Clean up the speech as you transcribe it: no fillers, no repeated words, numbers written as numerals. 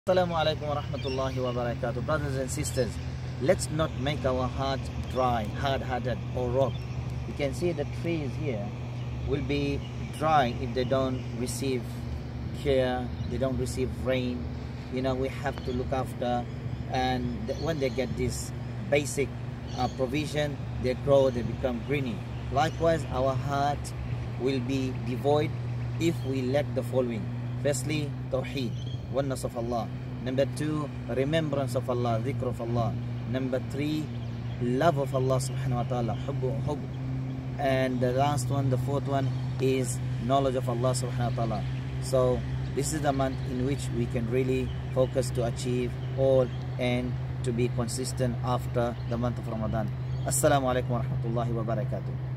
Assalamu alaikum wa rahmatullahi wa barakatuh. Brothers and sisters, let's not make our heart dry, hard-hearted or rock. You can see the trees here will be dry if they don't receive care, they don't receive rain. You know, we have to look after, and when they get this basic provision, they grow, they become greeny. Likewise, our heart will be devoid if we lack the following. Firstly, tawheed, oneness of Allah. Number 2, remembrance of Allah, dhikr of Allah. Number 3, love of Allah subhanahu wa ta'ala, hubb. And the last one, the fourth one, is knowledge of Allah subhanahu wa ta'ala. So this is the month in which we can really focus to achieve all and to be consistent after the month of Ramadan. Assalamu alaikum wa rahmatullahi wa barakatuh.